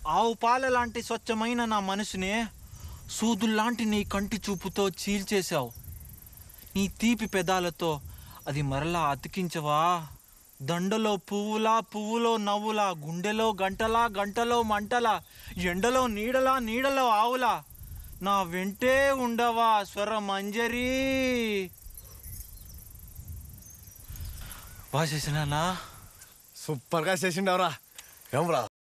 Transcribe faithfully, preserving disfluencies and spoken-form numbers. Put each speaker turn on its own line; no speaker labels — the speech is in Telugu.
ఆవు పాల లాంటి స్వచ్ఛమైన నా మనసునే సూదుల్లాంటి నీ కంటి చూపుతో చీల్చేశావు. నీ తీపి పెదాలతో అది మరలా అతికించవా? దండలో పువ్వులా, పువ్వులో నవ్వులా, గుండెలో గంటలా, గంటలో మంటలా, ఎండలో నీడలా, నీడలో ఆవులా నా వెంటే ఉండవా స్వర మంజరి? బాగా చేసినానా?
సూపర్గా చేసిండవరా. ఏం రా